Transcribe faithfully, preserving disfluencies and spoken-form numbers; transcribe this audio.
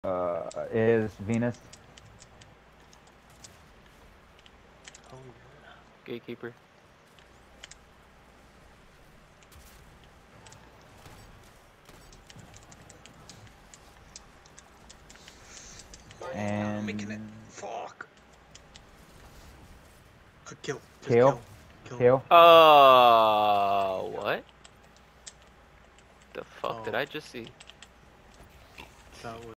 Uh, is Venus. Oh, yeah. Gatekeeper. And I'm making it. Fuck. Uh, kill. Just Kill. Kill. Kill. Uh, what? The fuck Oh. did I just see? That was.